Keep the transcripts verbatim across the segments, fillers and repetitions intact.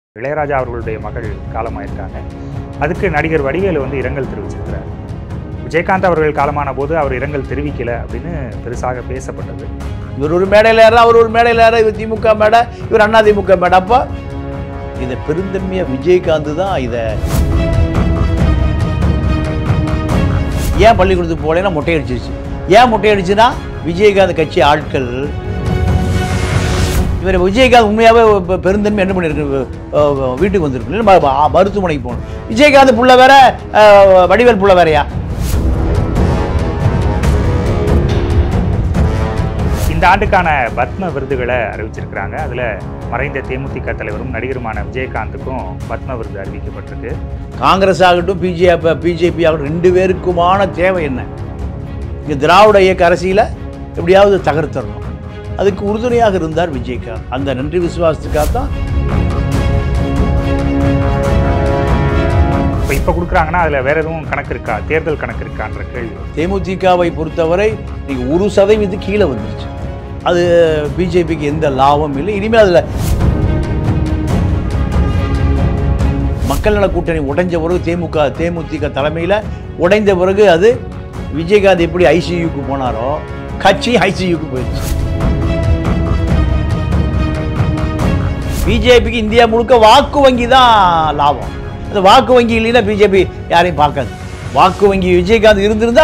இளையராஜா அவர்களுடைய மகள் காலமாயிருக்காங்க. அதுக்கு நடிகர் வடிவேலு வந்து இரங்கல் தெரிவிச்சிருக்கிறார். விஜயகாந்த் அவர்கள் காலமான போது அவர் இரங்கல் தெரிவிக்கல அப்படின்னு பெருசாக பேசப்பட்டது. இவர் ஒரு மேடையில் ஏற, அவர் ஒரு மேடையில் ஏற, இவர் திமுக மேடை, இவர் அண்ணா திமுக மேடை. அப்போ இதை பெருந்தன்மையா விஜயகாந்த் தான் இதை ஏன் பள்ளிக்கூடத்துக்கு போலேன்னா மொட்டையடிச்சிருச்சு. ஏன் மொட்டையடிச்சுன்னா விஜயகாந்த் கட்சி ஆட்கள் இவர் விஜயகாந்த் உண்மையாகவே பெருந்தன்மை என்ன பண்ணியிருக்கு, வீட்டுக்கு வந்திருக்கு, மருத்துவமனைக்கு போகணும். விஜயகாந்த் புள்ள வேற, வடிவேல் புள்ள வேறையா? இந்த ஆண்டுக்கான பத்ம விருதுகளை அறிவிச்சிருக்கிறாங்க. அதில் மறைந்த தேமுதிக தலைவரும் நடிகருமான விஜயகாந்துக்கும் பத்ம விருது அறிவிக்கப்பட்டிருக்கு. காங்கிரஸ் ஆகட்டும், பிஜேபி பிஜேபி ஆகட்டும், ரெண்டு பேருக்குமான தேவை என்ன? இங்கே திராவிட இயக்க அரசியலை எப்படியாவது தகர்த்தரணும். அதுக்கு உறுதுணையாக இருந்தார் விஜயகாந்த். அந்த நன்றி விசுவாசத்துக்காக தான் இப்போ இப்போ கொடுக்குறாங்கன்னா அதில் வேற எதுவும் கணக்கு இருக்கா, தேர்தல் கணக்கு இருக்கான்ற கேள்வி. தேமுதிகவை பொறுத்தவரை நீங்கள் ஒரு சதவீதம் கீழே வந்துருச்சு. அது பிஜேபிக்கு எந்த லாபம் இல்லை. இனிமேல் அதில் மக்கள் நல கூட்டணி உடைஞ்ச பிறகு, தேமுக தேமுதிக தலைமையில் உடைந்த பிறகு, அது விஜயகாந்த் எப்படி ஐசியூக்கு போனாரோ கட்சி ஐசியூக்கு போயிடுச்சு. பிஜேபிக்கு இந்தியா முழுக்க வாக்கு வங்கி தான் லாபம். அந்த வாக்கு வங்கி இல்லைன்னா பிஜேபி யாரையும் பார்க்காது. வாக்கு வங்கி விஜயகாந்த் இருந்திருந்தா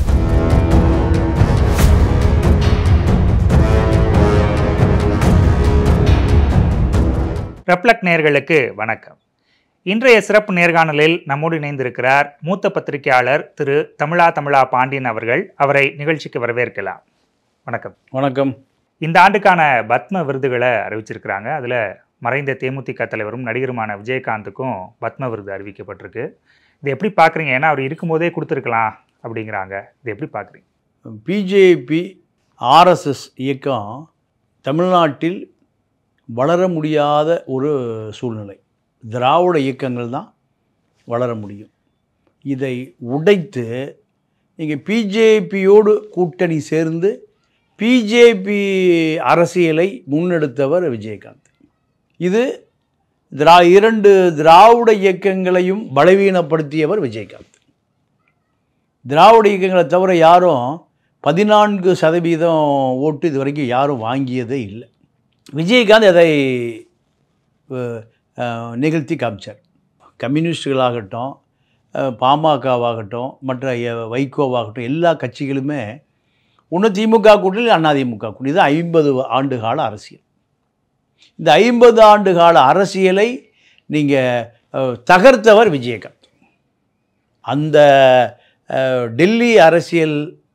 ரெப்ளக்ட் நேயர்களுக்கு வணக்கம். இன்றைய சிறப்பு நேர்காணலில் நம்மோடு இணைந்திருக்கிறார் மூத்த பத்திரிகையாளர் திரு தமிழா தமிழா பாண்டியன் அவர்கள். அவரை நிகழ்ச்சிக்கு வரவேற்கலாம். வணக்கம். வணக்கம். இந்த ஆண்டுக்கான பத்ம விருதுகளை அறிவிச்சிருக்கிறாங்க. அதில் மறைந்த தேமுதிக தலைவரும் நடிகருமான விஜயகாந்துக்கும் பத்ம விருது அறிவிக்கப்பட்டிருக்கு. இது எப்படி பார்க்குறீங்க? ஏன்னா அவர் இருக்கும்போதே கொடுத்துருக்கலாம் அப்படிங்கிறாங்க. இது எப்படி பார்க்குறீங்க? பிஜேபி ஆர்எஸ்எஸ் இயக்கம் தமிழ்நாட்டில் வளர முடியாத ஒரு சூழ்நிலை. திராவிட இயக்கங்கள் தான் வளர முடியும். இதை உடைத்து நீங்கள் பிஜேபியோடு கூட்டணி சேர்ந்து பிஜேபி அரசியலை முன்னெடுத்தவர் விஜயகாந்த். இது திரா இரண்டு திராவிட இயக்கங்களையும் பலவீனப்படுத்தியவர் விஜயகாந்த். திராவிட இயக்கங்களை தவிர யாரும் பதினான்கு சதவீதம் ஓட்டு இது வரைக்கும் யாரும் வாங்கியதே இல்லை. விஜயகாந்த் அதை நிகழ்த்தி காமிச்சார். கம்யூனிஸ்டுகளாகட்டும், பாமகவாகட்டும், மற்ற வைகோவாகட்டும், எல்லா கட்சிகளுமே ஒன்று திமுக கூட்டணி, அதிமுக கூட்டணி. இது ஐம்பது ஆண்டு கால அரசியல். இந்த ஐம்பது ஆண்டு கால அரசியலை நீங்கள் தகர்த்தவர் விஜயகாந்த். அந்த டெல்லி அரசியல்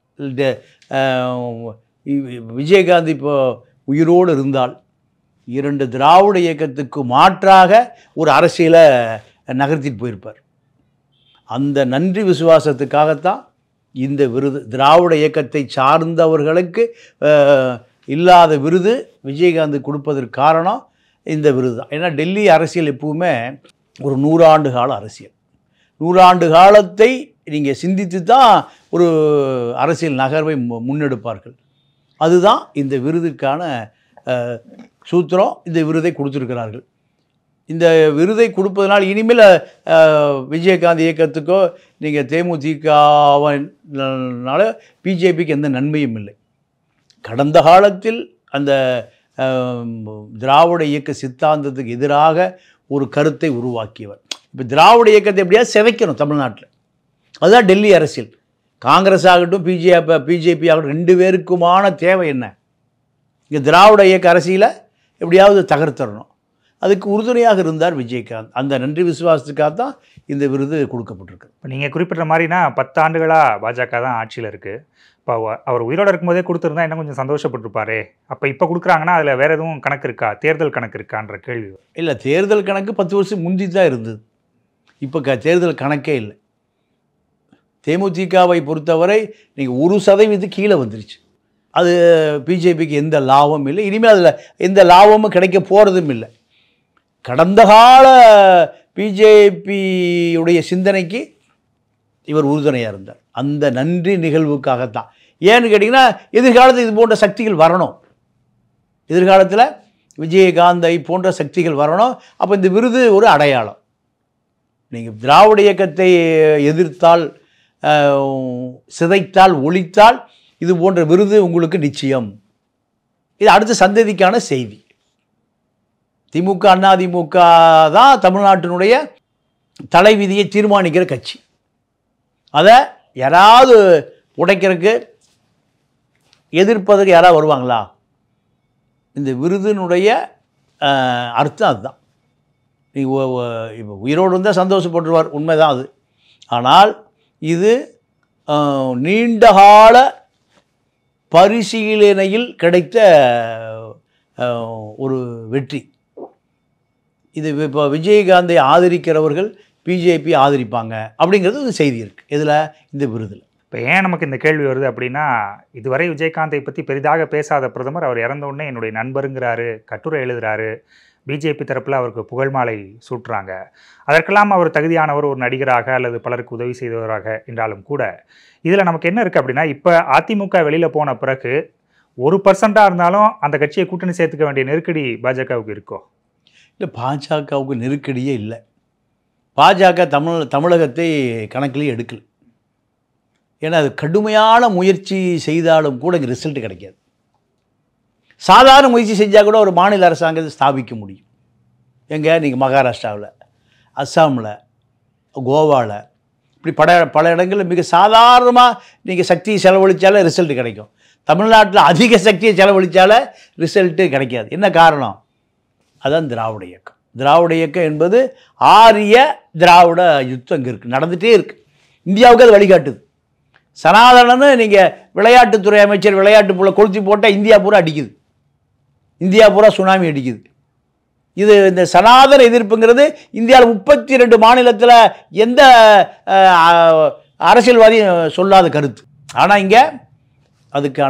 விஜயகாந்த் இப்போ உயிரோடு இருந்தால் இரண்டு திராவிட இயக்கத்துக்கு மாற்றாக ஒரு அரசியலை நகர்த்திட்டு போயிருப்பார். அந்த நன்றி விசுவாசத்துக்காகத்தான் இந்த விருது. திராவிட இயக்கத்தை சார்ந்தவர்களுக்கு இல்லாத விருது விஜயகாந்த் கொடுப்பதற்கு காரணம் இந்த விருது தான். ஏன்னா டெல்லி அரசியல் எப்பவுமே ஒரு நூறாண்டு கால அரசியல். நூறாண்டு காலத்தை நீங்கள் சிந்தித்து தான் ஒரு அரசியல் நகர்வை முன்னெடுப்பார்கள். அதுதான் இந்த விருதுக்கான சூத்திரம். இந்த விருதை கொடுத்துருக்கிறார்கள். இந்த விருதை கொடுப்பதனால் இனிமேல் விஜயகாந்த் இயக்கத்துக்கோ நீங்கள் தேமுதிகனால பிஜேபிக்கு எந்த நன்மையும் இல்லை. கடந்த காலத்தில் அந்த திராவிட இயக்க சித்தாந்தத்துக்கு எதிராக ஒரு கருத்தை உருவாக்கியவர். இப்போ திராவிட இயக்கத்தை எப்படியாவது சிதைக்கணும் தமிழ்நாட்டில். அதுதான் டெல்லி அரசியல். காங்கிரஸ் ஆகட்டும், பிஜேபி பிஜேபி ஆகட்டும், ரெண்டு பேருக்குமான தேவை என்ன? இங்கே திராவிட இயக்க அரசியலை எப்படியாவது தகர்த்தரணும். அதுக்கு உறுதுணையாக இருந்தார் விஜயகாந்த். அந்த நன்றி விசுவாசத்துக்காக தான் இந்த விருது கொடுக்கப்பட்டிருக்கு. இப்போ நீங்கள் குறிப்பிட்ட மாதிரினா பத்து ஆண்டுகளாக பாஜக தான் ஆட்சியில் இருக்குது. இப்போ அவர் உயிரோடு இருக்கும்போதே கொடுத்துருந்தா இன்னும் கொஞ்சம் சந்தோஷப்பட்டிருப்பாரே. அப்போ இப்போ கொடுக்குறாங்கன்னா அதில் வேறு எதுவும் கணக்கு இருக்கா, தேர்தல் கணக்கு இருக்கான்ற கேள்வி. இல்லை, தேர்தல் கணக்கு பத்து வருஷம் முந்தி தான் இருந்தது. இப்போ க தேர்தல் கணக்கே இல்லை. தேமுதிகவை பொறுத்தவரை நீங்கள் ஒரு சதவீதம் கீழே வந்துருச்சு. அது பிஜேபிக்கு எந்த லாபமும் இல்லை. இனிமேல் அதில் எந்த லாபமும் கிடைக்க போகிறதும் இல்லை. கடந்த கால பிஜேபியுடைய சிந்தனைக்கு இவர் உறுதுணையாக இருந்தார். அந்த நன்றி நிகழ்வுக்காகத்தான். ஏன்னு கேட்டிங்கன்னா, எதிர்காலத்தில் இது போன்ற சக்திகள் வரணும். எதிர்காலத்தில் விஜயகாந்தை போன்ற சக்திகள் வரணும். அப்போ இந்த விருது ஒரு அடையாளம். நீங்கள் திராவிட இயக்கத்தை எதிர்த்தால், சிதைத்தால், ஒழித்தால் இது போன்ற விருது உங்களுக்கு நிச்சயம். இது அடுத்த சந்ததிக்கான செய்தி. திமுக அதிமுக தான் தமிழ்நாட்டினுடைய தலைவிதியை தீர்மானிக்கிற கட்சி. அதை யாராவது உடைக்கிறதுக்கு, எதிர்ப்பதற்கு யாராவது வருவாங்களா? இந்த விருதினுடைய அர்த்தம் அதுதான். இப்போ உயிரோடு இருந்தால் சந்தோஷப்பட்டுருவார், உண்மைதான் அது. ஆனால் இது நீண்டகால பரிசீலனையில் கிடைத்த ஒரு வெற்றி. இது இப்போ விஜயகாந்தை ஆதரிக்கிறவர்கள் பிஜேபி ஆதரிப்பாங்க அப்படிங்கிறது ஒரு செய்தி இருக்குது இதில், இந்த விருதில். இப்போ ஏன் நமக்கு இந்த கேள்வி வருது அப்படின்னா, இதுவரை விஜயகாந்தை பற்றி பெரிதாக பேசாத பிரதமர் அவர் இறந்த உடனே என்னுடைய நண்பருங்கிறாரு, கட்டுரை எழுதுகிறாரு, பிஜேபி தரப்பில் அவருக்கு புகழ் மாலை சூட்டுறாங்க. அதற்கெல்லாம் அவர் தகுதியானவர், ஒரு நடிகராக அல்லது பலருக்கு உதவி செய்தவராக என்றாலும் கூட இதில் நமக்கு என்ன இருக்குது அப்படின்னா, இப்போ அதிமுக வெளியில் போன பிறகு ஒரு பர்சண்ட்டாக இருந்தாலும் அந்த கட்சியை கூட்டணி சேர்த்துக்க வேண்டிய நெருக்கடி பாஜகவுக்கு இருக்கோ? இல்லை, பாஜகவுக்கு நெருக்கடியே இல்லை. பாஜக தமிழ் தமிழகத்தை கணக்கிலேயே எடுக்கல. ஏன்னா அது கடுமையான முயற்சி செய்தாலும் கூட இங்கே ரிசல்ட் கிடைக்காது. சாதாரண முயற்சி செஞ்சால் கூட ஒரு மாநில அரசாங்கத்தை ஸ்தாபிக்க முடியும். எங்கே? நீங்கள் மகாராஷ்டிராவில், அஸ்ஸாமில், கோவாவில், இப்படி பல பல இடங்களில் மிக சாதாரணமாக நீங்கள் சக்தியை செலவழித்தாலே ரிசல்ட் கிடைக்கும். தமிழ்நாட்டில் அதிக சக்தியை செலவழித்தாலே ரிசல்ட்டு கிடைக்காது. என்ன காரணம்? அதுதான் திராவிட இயக்கம். திராவிட இயக்கம் என்பது ஆரிய திராவிட யுத்தம் இங்கே இருக்குது, நடந்துகிட்டே இருக்குது. இந்தியாவுக்கு அது வழிகாட்டுது. சனாதனன்னு நீங்கள் விளையாட்டுத்துறை அமைச்சர் விளையாட்டு போல கொளுத்தி போட்டால் இந்தியா பூரா அடிக்குது, இந்தியா பூரா சுனாமி அடிக்குது. இது இந்த சனாதன எதிர்ப்புங்கிறது இந்தியாவில் முப்பத்தி ரெண்டு மாநிலத்தில் எந்த அரசியல்வாதியும் சொல்லாத கருத்து. ஆனால் இங்கே அதுக்கான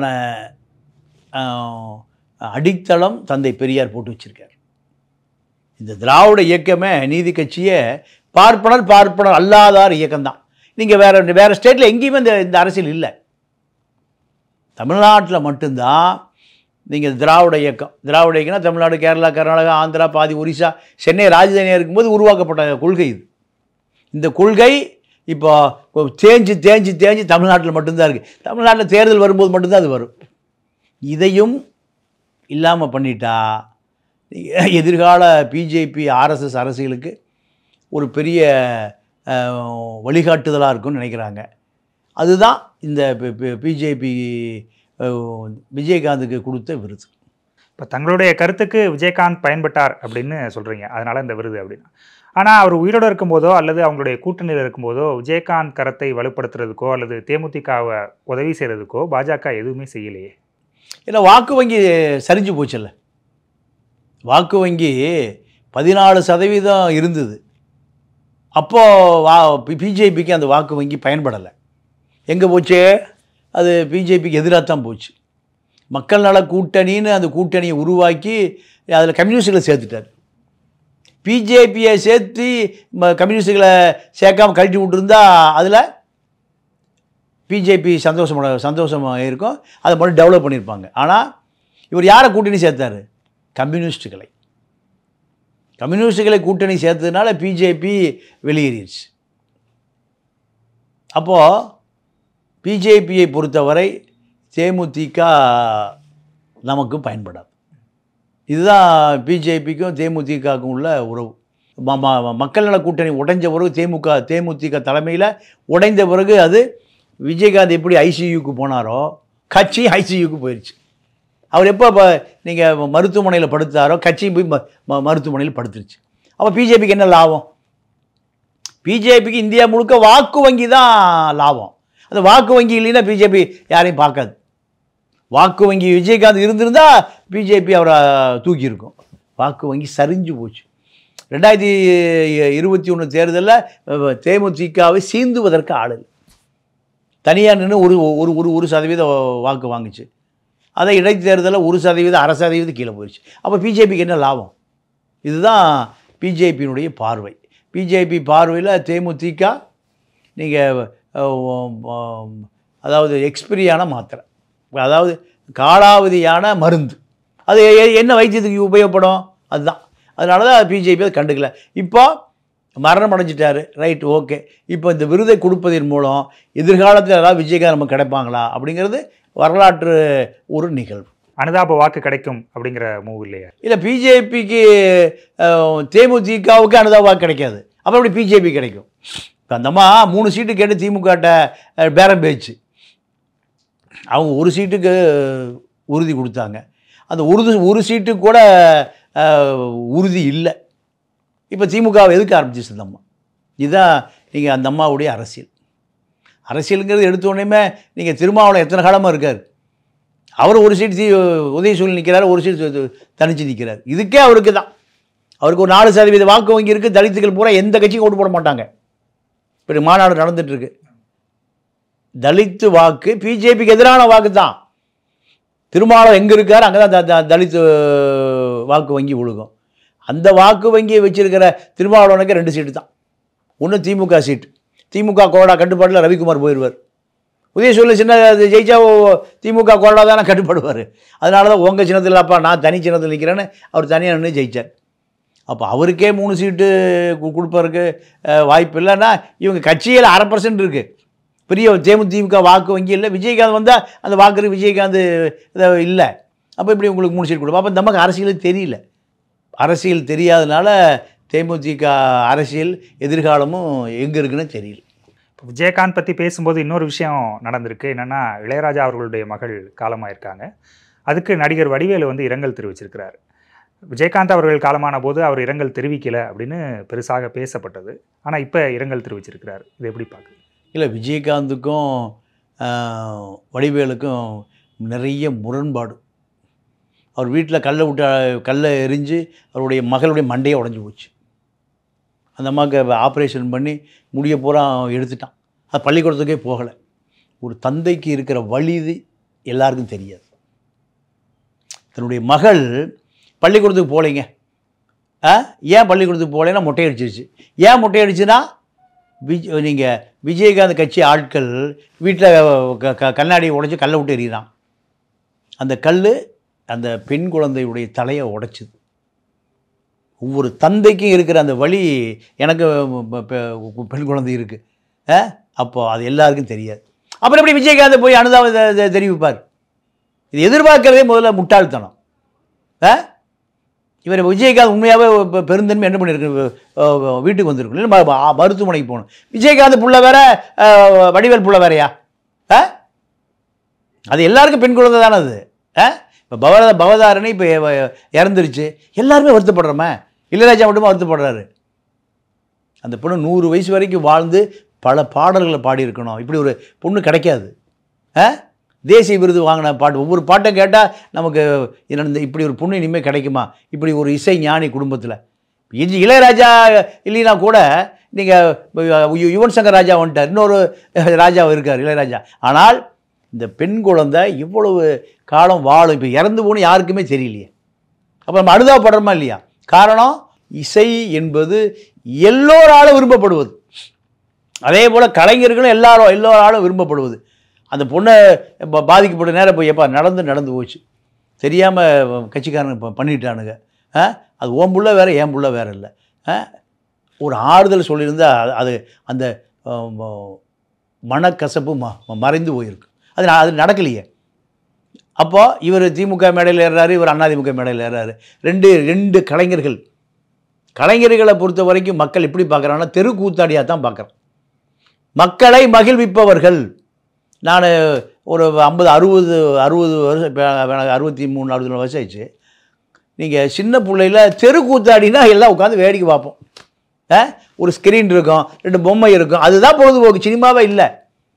அடித்தளம் தந்தை பெரியார் போட்டு வச்சிருக்கார். இந்த திராவிட இயக்கமே, நீதி கட்சியே பார்ப்பனர் பார்ப்பனர் அல்லாதார் இயக்கம்தான். நீங்கள் வேறு வேறு ஸ்டேட்டில் எங்கேயுமே இந்த இந்த அரசியல் இல்லை. தமிழ்நாட்டில் மட்டும்தான் நீங்கள் திராவிட இயக்கம். திராவிட இயக்கம்னா தமிழ்நாடு, கேரளா, கர்நாடகா, ஆந்திரா, பாதி ஒரிசா, சென்னை ராஜதானியாக இருக்கும்போது உருவாக்கப்பட்ட கொள்கை இது. இந்த கொள்கை இப்போ தேஞ்சு தேஞ்சு தேஞ்சு தமிழ்நாட்டில் மட்டும்தான் இருக்குது. தமிழ்நாட்டில் தேர்தல் வரும்போது மட்டும்தான் அது வரும். இதையும் இல்லாமல் பண்ணிட்டா எதிர்கால பிஜேபி ஆர்எஸ்எஸ் அரசியலுக்கு ஒரு பெரிய வழிகாட்டுதலாக இருக்கும்னு நினைக்கிறாங்க. அதுதான் இந்த பிஜேபி விஜயகாந்துக்கு கொடுத்த விருது. இப்போ தங்களுடைய கருத்துக்கு விஜயகாந்த் பயன்பட்டார் அப்படின்னு சொல்கிறீங்க, அதனால் இந்த விருது அப்படின்னா. ஆனால் அவர் உயிரோடு இருக்கும்போதோ அல்லது அவங்களுடைய கூட்டணியில் இருக்கும்போதோ விஜயகாந்த் கரத்தை வலுப்படுத்துறதுக்கோ அல்லது தேமுதிகவை உதவி செய்கிறதுக்கோ பாஜக எதுவுமே செய்யலையே. ஏன்னா வாக்கு வங்கி சரிஞ்சு போச்சுல்ல. வாக்கு வங்கி பதினாலு சதவீதம் இருந்தது. அப்போது வா பிஜேபிக்கு அந்த வாக்கு வங்கி பயன்படலை. எங்கே போச்சு? அது பிஜேபிக்கு எதிராக தான் போச்சு. மக்கள் நல கூட்டணின்னு அந்த கூட்டணியை உருவாக்கி அதில் கம்யூனிஸ்டுகளை சேர்த்துட்டார். பிஜேபியை சேர்த்து கம்யூனிஸ்டுகளை சேர்க்காமல் கழட்டி விட்டுருந்தா அதில் பிஜேபி சந்தோஷமான சந்தோஷமாக இருக்கும், அதை மட்டும் டெவலப் பண்ணியிருப்பாங்க. ஆனால் இவர் யாரை கூட்டணி சேர்த்தார்? கம்யூனிஸ்டுகளை. கம்யூனிஸ்டுகளை கூட்டணி சேர்த்ததுனால பிஜேபி வெளியேறிடுச்சு. அப்போது பிஜேபியை பொறுத்தவரை தேமுதிக நமக்கு பயன்படாது. இதுதான் பிஜேபிக்கும் தேமுதிகவுக்கும் உள்ள உறவு. மக்கள் நல கூட்டணி உடைஞ்ச பிறகு தேமுக தேமுதிக தலைமையில் உடைந்த பிறகு அது விஜயகாந்த் எப்படி ஐசியூக்கு போனாரோ கட்சி ஐசியூக்கு போயிடுச்சு. அவர் எப்போ இப்போ நீங்கள் மருத்துவமனையில் படுத்தாரோ கட்சியும் போய் ம மருத்துவமனையில் படுத்துருச்சு. அப்போ பிஜேபிக்கு என்ன லாபம்? பிஜேபிக்கு இந்தியா முழுக்க வாக்கு வங்கி தான் லாபம். அந்த வாக்கு வங்கி இல்லைன்னா பிஜேபி யாரையும் பார்க்காது. வாக்கு வங்கி விஜயகாந்த் இருந்திருந்தால் பிஜேபி அவரை தூக்கியிருக்கும். வாக்கு வங்கி சரிஞ்சு போச்சு. ரெண்டாயிரத்தி இருபத்தி ஒன்று தேர்தலில் தேமுதிகவை சீந்துவதற்கு ஆள் தனியாக நின்று ஒரு ஒரு ஒரு ஒரு சதவீத வாக்கு வாங்குச்சு. அதை இடைத்தேர்தலில் ஒரு சதவீதம் அரை சதவீதம் கீழே போயிடுச்சு. அப்போ பிஜேபிக்கு என்ன லாபம்? இதுதான் பிஜேபியினுடைய பார்வை. பிஜேபி பார்வையில் தேமுதிக நீங்கள் அதாவது எக்ஸ்பிரியான மாத்திரை, அதாவது காலாவதியான மருந்து, அது என்ன வைத்தியத்துக்கு உபயோகப்படும்? அதுதான். அதனால தான் பிஜேபி அதை கண்டுக்கல. இப்போ மரணம் அடைஞ்சிட்டாரு, ரைட், ஓகே. இப்போ இந்த விருதை கொடுப்பதன் மூலம் எதிர்காலத்தில் ஏதாவது விஜயகாந்த் நமக்கு கிடைப்பாங்களா அப்படிங்கிறது வரலாற்று ஒரு நிகழ்வு. அனுதாப வாக்கு கிடைக்கும் அப்படிங்கிற மூவ் இல்லையா? இல்லை, பிஜேபிக்கு தேமுதிகவுக்கு அனுதாப வாக்கு கிடைக்காது. அப்புறம் எப்படி பிஜேபி கிடைக்கும்? இப்போ அந்தம்மா மூணு சீட்டு கேட்டு திமுகட்ட பேரம் பேச்சு, அவங்க ஒரு சீட்டுக்கு உறுதி கொடுத்தாங்க. அந்த உறுதி ஒரு சீட்டுக்கு கூட உறுதி இல்லை. இப்போ திமுகவை எதுக்கு ஆரம்பிச்சிச்சு அந்த அம்மா? இதுதான் நீங்கள் அந்த அம்மாவுடைய அரசியல். அரசியலுங்கிறது எடுத்தோடனே நீங்கள் திருமாவளவன் எத்தனை காலமாக இருக்கார், அவர் ஒரு சீட் உதயசூழல் நிற்கிறார், ஒரு சீட் தனிச்சு நிற்கிறார். இதுக்கே அவருக்கு தான், அவருக்கு ஒரு நாலு சதவீத வாக்கு வங்கி இருக்குது. தலித்துகள் பூரா எந்த கட்சியும் ஓட்டு போட மாட்டாங்க. இப்படி மாநாடு நடந்துட்டுருக்கு. தலித்து வாக்கு பிஜேபிக்கு எதிரான வாக்கு தான். திருமாவளவன் எங்கே இருக்கார் அங்கே தான் தலித்து வாக்கு வங்கி விழுகும். அந்த வாக்கு வங்கியை வச்சிருக்கிற திருமாவளவனுக்கு ரெண்டு சீட்டு தான். ஒன்று திமுக சீட்டு, திமுக கோடா கட்டுப்பாட்டில் ரவிக்குமார் போயிடுவார். உதயசூழல் சின்ன ஜெயிச்சா திமுக கோடா தானே கட்டுப்படுவார். அதனால தான் உங்கள் சின்னத்தில் அப்பா நான் தனி சின்னத்தில் நிற்கிறேன்னு அவர் தனியாக நின்று ஜெயித்தார். அப்போ அவருக்கே மூணு சீட்டு கொடுப்பதற்கு வாய்ப்பு இல்லைன்னா இவங்க கட்சியில் அரை பர்சன்ட் இருக்குது. பெரிய தேமுதிக வாக்கு வங்கி இல்லை. விஜயகாந்த் வந்தால் அந்த வாக்கு விஜயகாந்த் இல்லை. அப்போ இப்படி உங்களுக்கு மூணு சீட் கொடுப்போம். அப்போ நமக்கு அரசியல் தெரியல. அரசியல் தெரியாதனால தேமுதிக அரசியல் எதிர்காலமும் எங்கே இருக்குன்னு தெரியல. இப்போ விஜயகாந்த் பற்றி பேசும்போது இன்னொரு விஷயம் நடந்திருக்கு. என்னென்னா, இளையராஜா அவர்களுடைய மகள் காலமாயிருக்காங்க. அதுக்கு நடிகர் வடிவேலு வந்து இரங்கல் தெரிவிச்சிருக்கிறார். விஜயகாந்த் அவர்கள் காலமான போது அவர் இரங்கல் தெரிவிக்கலை அப்படின்னு பெருசாக பேசப்பட்டது. ஆனால் இப்போ இரங்கல் தெரிவிச்சிருக்கிறார். இது எப்படி பார்க்குது? இல்லை, விஜயகாந்துக்கும் வடிவேலுக்கும் நிறைய முரண்பாடு. அவர் வீட்டில் கல்லை விட்டு கல்லை எரிஞ்சு அவருடைய மகளுடைய மண்டையை உடஞ்சி போச்சு. அந்த அம்மாவுக்கு ஆப்ரேஷன் பண்ணி முடிய பூரா எடுத்துட்டான். அது பள்ளிக்கூடத்துக்கே போகலை. ஒரு தந்தைக்கு இருக்கிற வலி இது எல்லாருக்கும் தெரியாது. தன்னுடைய மகள் பள்ளிக்கூடத்துக்கு போகலைங்க. ஏன் பள்ளிக்கூடத்துக்கு போகலைன்னா மொட்டை அடிச்சிருச்சு. ஏன் மொட்டை அடிச்சுன்னா, விஜ் நீங்கள் விஜயகாந்த் கட்சி ஆட்கள் வீட்டில் க க கண்ணாடியை உடைச்சி கல்லை விட்டு எறிகிறான். அந்த கல் அந்த பெண் குழந்தையுடைய தலையை உடைச்சிது. ஒவ்வொரு தந்தைக்கும் இருக்கிற அந்த வலி எனக்கு பெண் குழந்தை இருக்குது. அப்போது அது எல்லாருக்கும் தெரியாது. அப்புறம் எப்படி விஜயகாந்த் போய் அனுதாபம் தெரிவிப்பார்? இது எதிர்பார்க்கறதே முதல்ல முட்டாள்தனம். இவர் விஜயகாந்த் உண்மையாகவே பெருந்தன்மை என்ன பண்ணியிருக்கு, வீட்டுக்கு வந்திருக்கும், இல்லை மருத்துவமனைக்கு போகணும். விஜயகாந்த் புள்ள வேற, வடிவேல் புள்ள வேறையா? அது எல்லாருக்கும் பெண் குழந்தை தானே அது. இப்போ பவத பவதாரணி இப்போ இறந்துருச்சு, எல்லாருமே வருத்தப்படுறோமே. இளையராஜா மட்டுமா வருத்தப்படுறாரு? அந்த பொண்ணு நூறு வயசு வரைக்கும் வாழ்ந்து பல பாடல்களை பாடியிருக்கணும். இப்படி ஒரு பொண்ணு கிடைக்காது. தேசிய விருது வாங்கின பாட்டு, ஒவ்வொரு பாட்டை கேட்டால் நமக்கு இந்த இப்படி ஒரு பொண்ணு இனிமேல் கிடைக்குமா? இப்படி ஒரு இசை ஞானி குடும்பத்தில் இஞ்சி இளையராஜா இல்லைன்னா கூட நீங்கள் யுவன் சங்கர் ராஜா வந்துட்டார், இன்னொரு ராஜா இருக்கார் இளையராஜா. ஆனால் இந்த பெண் குழந்தை இவ்வளவு காலம் வாழும். இப்போ இறந்து போகணும் யாருக்குமே தெரியலையே. அப்போ நம்ம அனுதாபப்படுறோமா இல்லையா? காரணம், இசை என்பது எல்லோராலும் விரும்பப்படுவது. அதே போல் கலைஞர்களும் எல்லாரும் எல்லோராலும் விரும்பப்படுவது. அந்த பொண்ணை பாதிக்கப்பட்ட நேரம் போய் எப்போ நடந்து நடந்து போச்சு, தெரியாமல் கட்சிக்காரங்க இப்போ பண்ணிட்டானுங்க. அது ஓம் புள்ள வேறு, ஏன் புள்ள வேறு இல்லை. ஒரு ஆறுதல் சொல்லியிருந்தால் அது அந்த மனக்கசப்பு ம மறைந்து போயிருக்கு. அது அது நடக்கலையே. அப்போது இவர் திமுக மேடையில் ஏறாரு, இவர் அதிமுக மேடையில் ஏறாரு. ரெண்டு ரெண்டு கலைஞர்கள். கலைஞர்களை பொறுத்த வரைக்கும் மக்கள் எப்படி பார்க்குறாங்கன்னா, தெரு கூத்தாடியாக தான் பார்க்குறேன். மக்களை மகிழ்விப்பவர்கள். நான் ஒரு ஐம்பது அறுபது அறுபது வருஷம், இப்போ அறுபத்தி மூணு அறுபத்தி நாலு வருஷம் ஆயிடுச்சு. நீங்கள் சின்ன பிள்ளையில் தெரு கூத்தாடினா எல்லாம் உட்காந்து வேடிக்கை பார்ப்போம். ஒரு ஸ்க்ரீன் இருக்கும், ரெண்டு பொம்மை இருக்கும், அதுதான் பொழுதுபோக்கு, சினிமாவே இல்லை.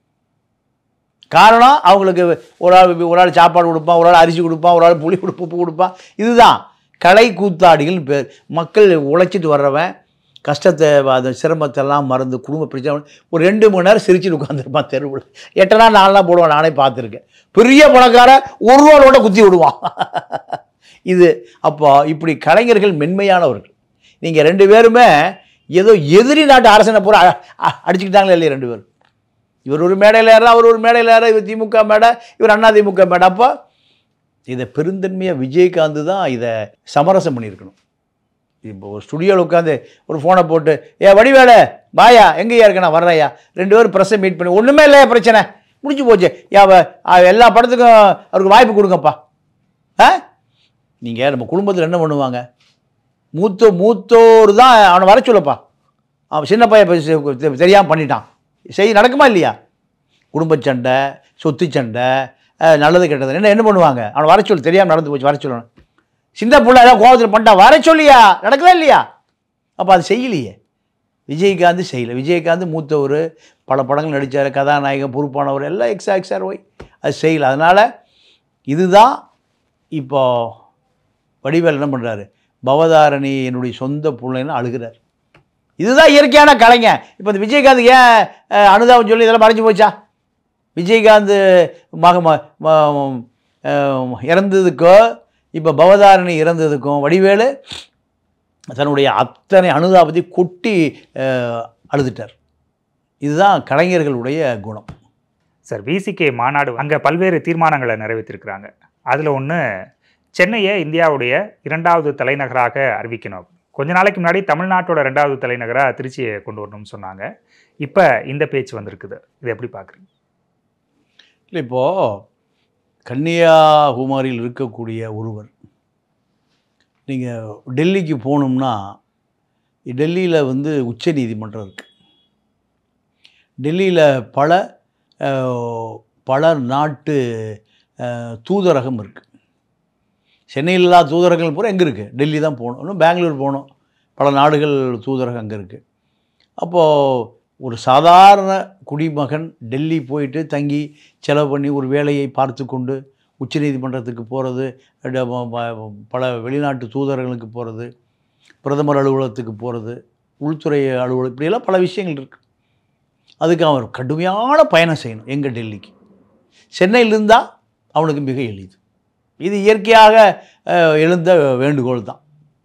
காரணம், அவங்களுக்கு ஒரு ஆள் ஒரு ஆள் சாப்பாடு கொடுப்பான், ஒரு ஆள் அரிசி கொடுப்பான், ஒரு ஆள் புளி கொடுப்பு உப்பு கொடுப்பான். இதுதான் கலை கூத்தாடிகள் பேர். மக்கள் உழைச்சிட்டு வர்றவன் கஷ்டத்தை அந்த சிரமத்தெல்லாம் மறந்து குடும்ப பிரச்சனை ஒரு ரெண்டு மணி நேரம் சிரிச்சுட்டு உட்காந்துருப்பான் தெருவில். எட்டனா நாலாம் போடுவான், நானே பார்த்துருக்கேன். பெரிய பணக்கார ஒரு ரூபாவோட குத்தி விடுவான். இது அப்போ இப்படி கலைஞர்கள் மென்மையானவர்கள். நீங்கள் ரெண்டு பேருமே ஏதோ எதிரி நாட்டு அரசனை பூரா அடிச்சுக்கிட்டாங்களே இல்லையா ரெண்டு பேரும். இவர் ஒரு மேடையில் ஏறா, அவர் ஒரு மேடையில் ஏறா, இவர் திமுக மேடை, இவர் அதிமுக மேடை. அப்போ இதை பெருந்தன்மையாக விஜயகாந்த் தான் இதை சமரசம் பண்ணியிருக்கணும். இப்போ ஒரு ஸ்டுடியோவில் உட்காந்து ஒரு ஃபோனை போட்டு ஏ வடிவேல பாயா எங்கேயா இருக்க நான் வர்றையா ரெண்டு பேரும் ப்ரெஸ்ஸை மீட் பண்ணி ஒன்றுமே இல்லையா பிரச்சனை முடிஞ்சு போச்சு யா எல்லா படத்துக்கும் அவருக்கு வாய்ப்பு கொடுங்கப்பா. ஆ நீங்கள் நம்ம குடும்பத்தில் என்ன பண்ணுவாங்க, மூத்த மூத்தோர் தான் அவனை வர சொல்லப்பா, அவன் சின்ன பையன் தெரியாமல் பண்ணிட்டான், செய்தி நடக்குமா இல்லையா? குடும்ப சண்டை, சொத்து சண்டை, நல்லது கெட்டது என்ன என்ன பண்ணுவாங்க, அவனை வர சொல்லு, தெரியாமல் நடந்து போச்சு வர சொல்லணும். சின்ன பிள்ளை ஏதாவது கோபத்தில் பண்ணிட்டான் வர சொல்லியா, நடக்கல இல்லையா? அப்போ அது செய்யலையே. விஜயகாந்த் செய்யலை. விஜயகாந்த் மூத்தவர், பல படங்கள் நடித்தார், கதாநாயகன் பொறுப்பானவர், எல்லாம் எக்ஸா எக்ஸார் ஒய் அது செய்யலை. அதனால் இதுதான் இப்போ வடிவேல் என்ன பண்ணுறாரு, பவதாரணி என்னுடைய சொந்த பிள்ளைன்னு அழுகிறார். இதுதான் இயற்கையான கலைங்க. இப்போ இந்த விஜயகாந்த் ஏன் அனுதாபம் சொல்லி இதெல்லாம் மறைஞ்சு போச்சா? விஜயகாந்த் மக இறந்ததுக்கோ இப்போ பவதாரணி இறந்ததுக்கும் வடிவேலு தன்னுடைய அத்தனை அனுதாபத்தை கொட்டி அழுதுட்டார். இதுதான் கலைஞர்களுடைய குணம். சார், விசிகே மாநாடு அங்கே பல்வேறு தீர்மானங்களை நிறைவேற்றிருக்கிறாங்க. அதில் ஒன்று, சென்னையை இந்தியாவுடைய இரண்டாவது தலைநகராக அறிவிக்கணும். கொஞ்ச நாளைக்கு முன்னாடி தமிழ்நாட்டோட ரெண்டாவது தலைநகராக திருச்சியை கொண்டு வரணும்னு சொன்னாங்க. இப்போ இந்த பேச்சு வந்திருக்குது, இதை எப்படி பார்க்குறீங்க? இல்லை, இப்போது கன்னியாகுமரியில் இருக்கக்கூடிய ஒருவர் நீங்கள் டெல்லிக்கு போகணும்னா, டெல்லியில் வந்து உச்ச நீதிமன்றம் இருக்குது. டெல்லியில் பல பல நாட்டு தூதரகம் இருக்குது. சென்னையில் இல்லாத தூதரகங்கள் பூரா எங்கே இருக்குது? டெல்லி தான் போகணும். இன்னும் பெங்களூர் போகணும். பல நாடுகள் தூதரகம் அங்கே இருக்குது. அப்போது ஒரு சாதாரண குடிமகன் டெல்லி போயிட்டு தங்கி செலவு பண்ணி ஒரு வேலையை பார்த்து கொண்டு உச்சநீதிமன்றத்துக்கு போகிறது, பல வெளிநாட்டு தூதரங்களுக்கு போகிறது, பிரதமர் அலுவலகத்துக்கு போகிறது, உள்துறை அலுவலகம், இப்படியெல்லாம் பல விஷயங்கள் இருக்குது. அதுக்கு அவன் கடுமையான பயணம் செய்யணும். எங்கே? டெல்லிக்கு. சென்னையில் இருந்தால் அவனுக்கு மிக எளிது. இது இயற்கையாக எழுந்த வேண்டுகோள் தான்.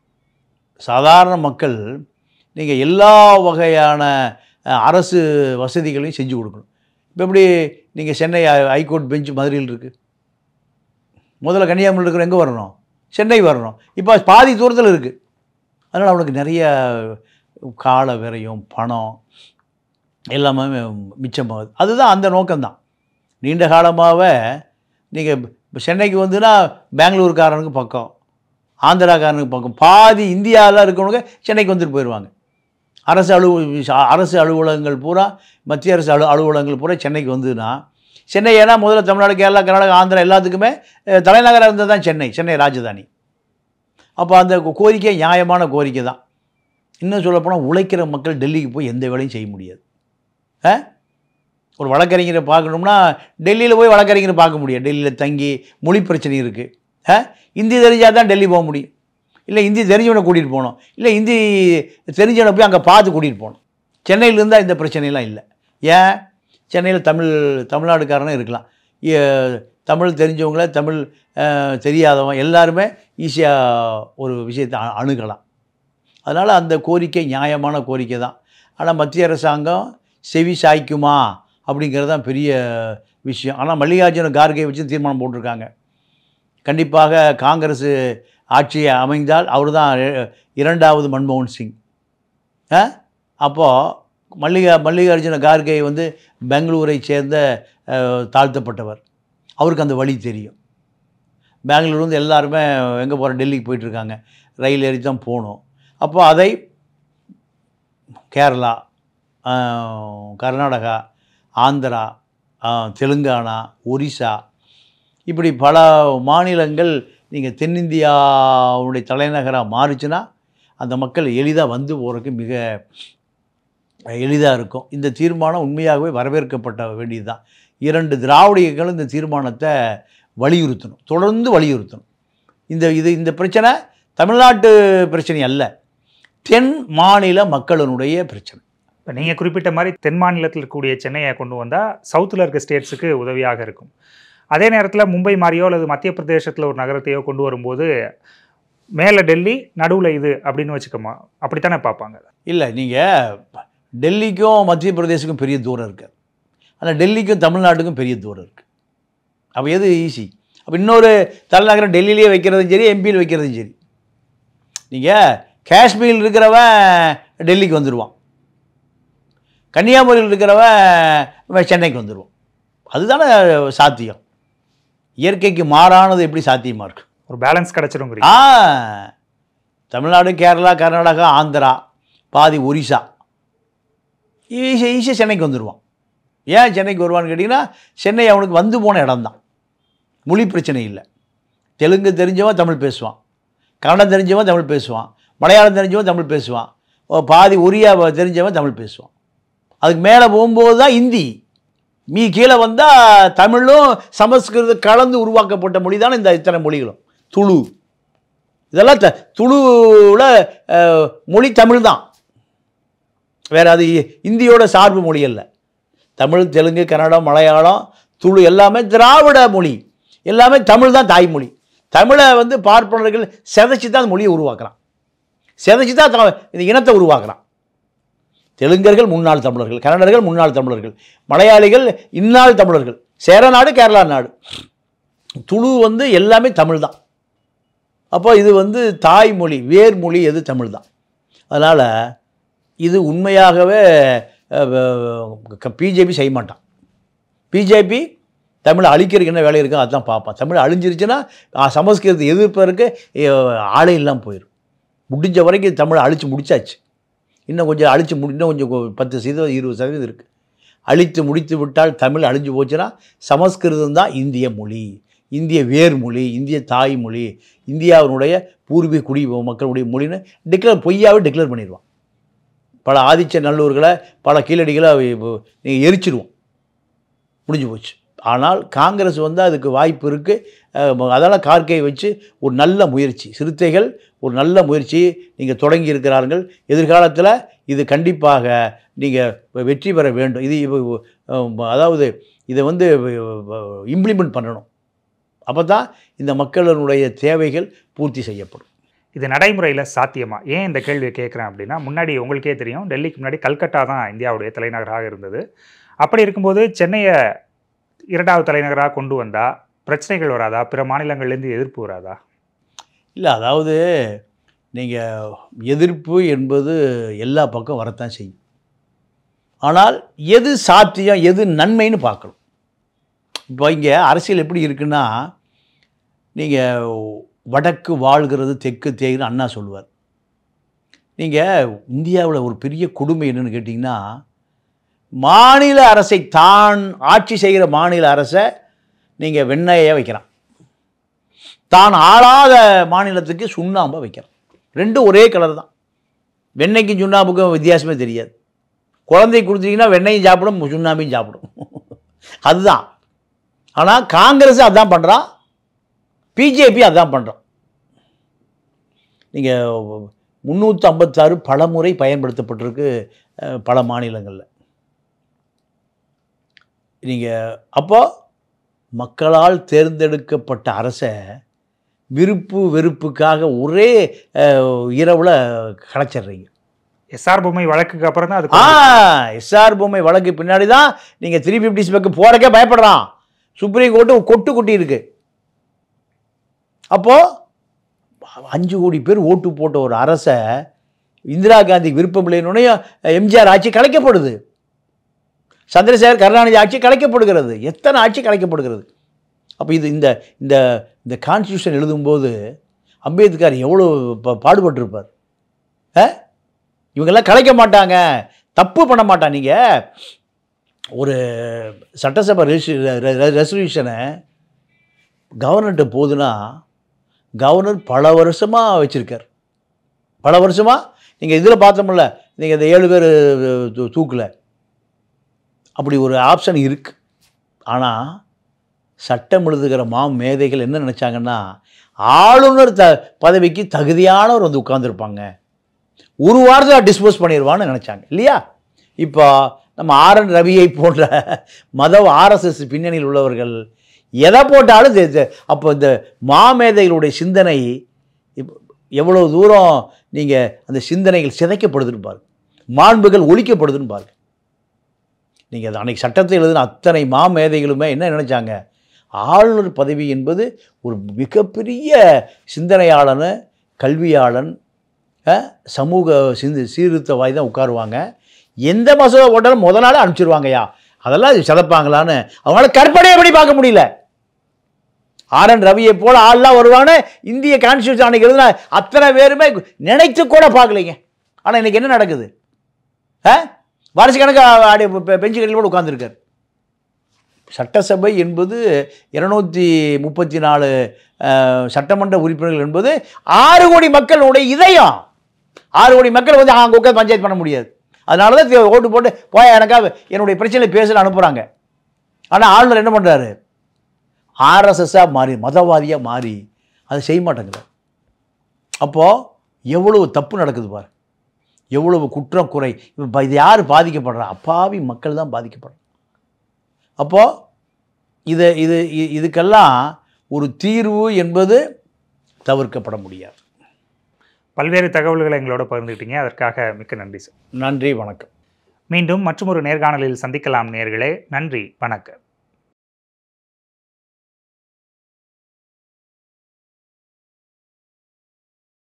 சாதாரண மக்கள் நீங்கள் எல்லா வகையான அரசு வசதிகளையும் செஞ்சு கொடுக்கணும். இப்போ எப்படி நீங்கள் சென்னை ஹைகோர்ட் பெஞ்சு மதுரையில் இருக்குது, முதல்ல கன்னியாகுமரியில் இருக்கிற எங்கே வரணும்? சென்னை வரணும். இப்போ பாதி தூரத்தில் இருக்குது. அதனால் அவனுக்கு நிறைய கால விரையும் பணம் எல்லாமே மிச்சமாகுது. அதுதான் அந்த நோக்கம்தான். நீண்ட காலமாகவே நீங்கள் இப்போ சென்னைக்கு வந்துன்னா பெங்களூருக்காரனுக்கு பக்கம், ஆந்திராக்காரனுக்கு பக்கம், பாதி இந்தியாவில் இருக்கவனுங்க சென்னைக்கு வந்துட்டு போயிடுவாங்க. அரசு அலுவ அரசு அலுவலகங்கள் பூரா, மத்திய அரசு அலு அலுவலகங்கள் பூரா சென்னைக்கு வந்ததுன்னா, சென்னை ஏன்னா முதல்ல தமிழ்நாடு, கேரளா, கர்நாடகா, ஆந்திரா எல்லாத்துக்குமே தலைநகராக இருந்தது தான் சென்னை, சென்னை ராஜதானி. அப்போ அந்த கோரிக்கை நியாயமான கோரிக்கை தான். இன்னும் சொல்லப்போனால் உழைக்கிற மக்கள் டெல்லிக்கு போய் எந்த வேலையும் செய்ய முடியாது. ஒரு வழக்கறிஞரை பார்க்கணும்னா டெல்லியில் போய் வழக்கறிஞரை பார்க்க முடியாது. டெல்லியில் தங்கி மொழி பிரச்சனை இருக்குது. ஹிந்தி தெரிஞ்சால் தான் டெல்லி போக முடியும். இல்லை ஹிந்தி தெரிஞ்சவனை கூட்டிகிட்டு போகணும், இல்லை ஹிந்தி தெரிஞ்சவனை போய் அங்கே பார்த்து கூட்டிகிட்டு போகணும். சென்னையில் இருந்தால் இந்த பிரச்சனைலாம் இல்லை. ஏன்? சென்னையில் தமிழ் தமிழ்நாடுக்காரனும் இருக்கலாம், தமிழ் தெரிஞ்சவங்கள தமிழ் தெரியாதவன் எல்லாருமே ஈஸியாக ஒரு விஷயத்தை அணுகலாம். அதனால் அந்த கோரிக்கை நியாயமான கோரிக்கை தான். ஆனால் மத்திய அரசாங்கம் செவி சாய்க்குமா அப்படிங்கிறது தான் பெரிய விஷயம். ஆனால் மல்லிகார்ஜுன கார்கே வச்சு தீர்மானம் போட்டிருக்காங்க. கண்டிப்பாக காங்கிரஸ் ஆட்சியை அமைந்தால் அவர் தான் இரண்டாவது மன்மோகன் சிங். அப்போது மல்லிகா மல்லிகார்ஜுன கார்கே வந்து பெங்களூரை சேர்ந்த தாழ்த்தப்பட்டவர், அவருக்கு அந்த வழி தெரியும். பெங்களூர் வந்து எல்லாருமே எங்கே போகிறோம், டெல்லிக்கு போயிட்டுருக்காங்க, ரயில் ஏறி தான் போகணும். அப்போ அதை கேரளா, கர்நாடகா, ஆந்திரா, தெலுங்கானா, ஒரிசா, இப்படி பல மாநிலங்கள் நீங்கள் தென்னிந்தியாவுடைய தலைநகராக மாறிச்சுன்னா அந்த மக்கள் எளிதாக வந்து போகிறதுக்கு மிக எளிதாக இருக்கும். இந்த தீர்மானம் உண்மையாகவே வரவேற்கப்பட்ட வேண்டியது தான். இரண்டு திராவிட இயக்கங்களும் இந்த தீர்மானத்தை வலியுறுத்தணும், தொடர்ந்து வலியுறுத்தணும். இந்த இது இந்த பிரச்சனை தமிழ்நாட்டு பிரச்சனை அல்ல, தென் மாநில மக்களினுடைய பிரச்சனை. இப்போ நீங்கள் குறிப்பிட்ட மாதிரி தென் மாநிலத்தில் இருக்கக்கூடிய சென்னையை கொண்டு வந்தால் சவுத்தில் இருக்க ஸ்டேட்ஸுக்கு உதவியாக இருக்கும். அதே நேரத்தில் மும்பை மாதிரியோ அல்லது மத்திய பிரதேசத்தில் ஒரு நகரத்தையோ கொண்டு வரும்போது மேலே டெல்லி, நடுவில் இது அப்படின்னு வச்சுக்கோமா, அப்படித்தானே பார்ப்பாங்க? இல்லை, நீங்கள் டெல்லிக்கும் மத்திய பிரதேசத்துக்கும் பெரிய தூரம் இருக்குது, ஆனால் டெல்லிக்கும் தமிழ்நாட்டுக்கும் பெரிய தூரம் இருக்குது. அப்போ எது ஈஸி? அப்போ இன்னொரு தலைநகரம் டெல்லியிலே வைக்கிறதும் சரி, எம்பியில் வைக்கிறதும் சரி. நீங்கள் காஷ்மீரில் இருக்கிறவன் டெல்லிக்கு வந்துடுவான், கன்னியாகுமரியில் இருக்கிறவன் சென்னைக்கு வந்துடுவான். அதுதானே சாத்தியம். இயற்கைக்கு மாறானது எப்படி சாத்தியமாக இருக்குது? ஒரு பேலன்ஸ் கிடச்சிடும். ஆ தமிழ்நாடு, கேரளா, கர்நாடகா, ஆந்திரா, பாதி ஒரிசா, ஈஸியாக ஈஸியாக சென்னைக்கு வந்துடுவான். ஏன் சென்னைக்கு வருவான்னு கேட்டிங்கன்னா, சென்னை அவனுக்கு வந்து போன இடம்தான். மொழி பிரச்சனை இல்லை. தெலுங்கு தெரிஞ்சவன் தமிழ் பேசுவான், கன்னடம் தெரிஞ்சவன் தமிழ் பேசுவான், மலையாளம் தெரிஞ்சவன் தமிழ் பேசுவான், பாதி ஒரியா தெரிஞ்சவன் தமிழ் பேசுவான். அதுக்கு மேலே போகும்போது தான் ஹிந்தி. மீ கீழே வந்தால் தமிழும் சமஸ்கிருதம் கலந்து உருவாக்கப்பட்ட மொழி தானே இந்த இத்தனை மொழிகளும். துளு இதெல்லாம் த துளுவில் மொழி தமிழ் தான், வேறு அது இந்தியோட சார்பு மொழி அல்ல. தமிழ், தெலுங்கு, கன்னடம், மலையாளம், துளு எல்லாமே திராவிட மொழி, எல்லாமே தமிழ் தான் தாய்மொழி. தமிழை வந்து பார்ப்பனர்கள் செதைச்சி தான் அந்த மொழியை உருவாக்குறான், செதைச்சி தான் இந்த இனத்தை உருவாக்குறான். தெலுங்கர்கள் முன்னாள் தமிழர்கள், கன்னடர்கள் முன்னாள் தமிழர்கள், மலையாளிகள் இந்நாள் தமிழர்கள், சேர நாடு, கேரளா நாடு, துளு வந்து எல்லாமே தமிழ் தான். அப்போ இது வந்து தாய்மொழி, வேர்மொழி எது தமிழ் தான். அதனால் இது உண்மையாகவே பிஜேபி செய்ய மாட்டான். பிஜேபி தமிழை அழிக்கிறதுக்கு என்ன வேலை இருக்கோ அதுதான் பார்ப்பான். தமிழ் அழிஞ்சிருச்சுன்னா சமஸ்கிருதத்தை எதிர்ப்பதற்கு ஆளே இல்லாமல் போயிடும். முடிஞ்ச வரைக்கும் தமிழை அழித்து முடிச்சாச்சு. இன்னும் கொஞ்சம் அழித்து முடி இன்னும் கொஞ்சம் பத்து சதவீதம் இருபது சதவீதம் இருக்குது. அழித்து முடித்து விட்டால் தமிழ் அழிஞ்சு போச்சுன்னா சமஸ்கிருதம் தான் இந்திய மொழி, இந்திய வேர்மொழி, இந்திய தாய்மொழி, இந்தியாவினுடைய பூர்வீக குடி மக்களுடைய மொழின்னு டிக்ளேர் பொய்யாவே டிக்ளேர் பண்ணிடுவான். பல ஆதிச்ச நல்லூர்களை, பல கீழடிகளை நீங்கள் எரிச்சிடுவோம், முடிஞ்சு போச்சு. ஆனால் காங்கிரஸ் வந்து அதுக்கு வாய்ப்பு இருக்குது. அதெல்லாம் கார்கே வச்சு ஒரு நல்ல முயற்சி, சிறுத்தைகள் ஒரு நல்ல முயற்சி நீங்கள் தொடங்கி இருக்கிறார்கள். எதிர்காலத்தில் இது கண்டிப்பாக நீங்கள் வெற்றி பெற வேண்டும். இது அதாவது இதை வந்து இம்ப்ளிமெண்ட் பண்ணணும். அப்போ தான் இந்த மக்களினுடைய தேவைகள் பூர்த்தி செய்யப்படும். இது நடைமுறையில் சாத்தியமா? ஏன் இந்த கேள்வியை கேட்குறேன் அப்படின்னா, முன்னாடி உங்களுக்கே தெரியும், டெல்லிக்கு முன்னாடி கல்கட்டா தான் இந்தியாவுடைய தலைநகராக இருந்தது. அப்படி இருக்கும்போது சென்னையை இரண்டாவது தலைநகராக கொண்டு வந்தால் பிரச்சனைகள் வராதா? பிற மாநிலங்கள்லேருந்து எதிர்ப்பு வராதா? இல்லை, அதாவது நீங்கள் எதிர்ப்பு என்பது எல்லா பக்கம் வரத்தான் செய்யும். ஆனால் எது சாத்தியம், எது நன்மைன்னு பார்க்கணும். இப்போ இங்கே அரசியல் எப்படி இருக்குன்னா, நீங்கள் வடக்கு வாழ்கிறது தெற்கு தேய்ன்னு அண்ணா சொல்லுவார். நீங்கள் இந்தியாவில் ஒரு பெரிய கொடுமை என்னென்னு கேட்டிங்கன்னா, மாநில அரசை தான் ஆட்சி செய்கிற மாநில அரசை நீங்கள் வெண்ணையை வைக்கிறான், தான் ஆளாத மாநிலத்துக்கு சுண்ணாம்பை வைக்கிறான். ரெண்டும் ஒரே கலர் தான். வெண்ணெய்க்கும் சுண்ணாம்புக்கும் வித்தியாசமே தெரியாது. குழந்தை கொடுத்தீங்கன்னா வெண்ணையும் சாப்பிடும், சுண்ணாம்பையும் சாப்பிடும், அதுதான். ஆனால் காங்கிரஸ் அதான் பண்ணுறான், பிஜேபி அதான் பண்ணுறான். நீங்கள் முந்நூற்றி ஐம்பத்தாறு பல முறை பயன்படுத்தப்பட்டிருக்கு பல மாநிலங்களில். நீங்கள் அப்போ மக்களால் தேர்ந்தெடுக்கப்பட்ட அரசை விருப்பு வெறுப்புக்காக ஒரே இரவில் கலைச்சிட்றீங்க. எஸ்ஆர் பொம்மை வழக்குக்கு அப்புறம் தான் அது. ஆ எஸ்ஆர் பொம்மை வழக்கு பின்னாடி தான் நீங்கள் த்ரீ ஃபிஃப்டி ஸ்பெக்கு போகிறக்கே பயப்படுறான். சுப்ரீம் கோர்ட்டு கொட்டு கொட்டி இருக்கு. அப்போது அஞ்சு கோடி பேர் ஓட்டு போட்ட ஒரு அரசை இந்திரா காந்தி விருப்பம் இல்லைன்னு எம்ஜிஆர் ஆட்சி கலைக்கப்படுது, சந்திரசேகர் கருணாநிதி ஆட்சி கலைக்கப்படுகிறது, எத்தனை ஆட்சி கலைக்கப்படுகிறது. அப்போ இது இந்த இந்த இந்த கான்ஸ்டியூஷன் எழுதும்போது அம்பேத்கர் எவ்வளோ பாடுபட்டிருப்பார். இவங்கெல்லாம் கலைக்க மாட்டாங்க, தப்பு பண்ண மாட்டாங்க. நீங்கள் ஒரு சட்டசபை ரெசல்யூஷனை கவர்னர்கிட்ட போகுதுன்னா, கவர்னர் பல வருஷமாக வச்சுருக்கார், பல வருஷமாக. நீங்கள் இதில் பார்த்தோம்ல, நீங்கள் இந்த ஏழு பேர் தூக்கில் அப்படி ஒரு ஆப்ஷன் இருக்குது. ஆனால் சட்டம் எழுதுகிற மா மேதைகள் என்ன நினச்சாங்கன்னா, ஆளுநர் த பதவிக்கு தகுதியானவர் வந்து உட்கார்ந்துருப்பாங்க, ஒரு வாரத்தில் டிஸ்போஸ் பண்ணிடுவான்னு நினச்சாங்க இல்லையா? இப்போ நம்ம ஆர் என் ரவியை போன்ற மத ஆர்எஸ்எஸ் பின்னணியில் உள்ளவர்கள் எதை போட்டாலும் அப்போ இந்த மாமேதைகளுடைய சிந்தனை எவ்வளோ தூரம் நீங்கள் அந்த சிந்தனைகள் சிதைக்கப்படுதுன்னு பாருங்க, மாண்புகள் ஒழிக்கப்படுதுன்னு பாருங்க. நீங்கள் அன்றைக்கி சட்டத்தை எழுதுன அத்தனை மாமேதைகளுமே என்ன நினச்சாங்க, ஆளுநர் பதவி என்பது ஒரு மிகப்பெரிய சிந்தனையாளன், கல்வியாளன், சமூக சிந்து சீர்திருத்தவாதி தான் உட்காருவாங்க. எந்த மசோதா போட்டாலும் முத நாள் அனுப்பிச்சிருவாங்கய்யா. அதெல்லாம் சதப்பாங்களான்னு அவங்களால கற்பனையே பண்ணி பார்க்க முடியல. ஆர் என் ரவியை போல ஆள்லாம் வருவான்னு இந்திய கான்ஸ்டியூஷன் அன்னைக்கு எழுதுனா அத்தனை பேருமே நினைத்து கூட பார்க்கலைங்க. ஆனால் இன்னைக்கு என்ன நடக்குது? வருஷ கணக்கு பெஞ்சு கட்டில் கூட உட்கார்ந்துருக்கார். சட்டசபை என்பது இருநூத்தி முப்பத்தி நாலு சட்டமன்ற உறுப்பினர்கள் என்பது ஆறு கோடி மக்களுடைய இதயம். ஆறு கோடி மக்கள் வந்து அங்கே உட்காந்து பஞ்சாயத்து பண்ண முடியாது. அதனால தான் ஓட்டு போட்டு போய் எனக்காக என்னுடைய பிரச்சனை பேசல அனுப்புகிறாங்க. ஆனால் ஆளுநர் என்ன பண்ணுறாரு? ஆர்எஸ்எஸ்ஸாக மாறி மதவாதியாக மாறி அதை செய்ய மாட்டேங்கிறார். அப்போது எவ்வளவு தப்பு நடக்குது பாரு, எவ்வளவு குற்றம் குறை. இப்போ இது யார் பாதிக்கப்படுறா? அப்பாவி மக்கள் தான் பாதிக்கப்படுறாங்க. அப்போது இதை இது இதுக்கெல்லாம் ஒரு தீர்வு என்பது தவிர்க்கப்பட முடியாது. பல்வேறு தகவல்களை எங்களோட பகிர்ந்துக்கிட்டீங்க. அதற்காக மிக்க நன்றி சார். நன்றி, வணக்கம். மீண்டும் மற்றொரு நேர்காணலில் சந்திக்கலாம் நேயர்களே. நன்றி, வணக்கம்.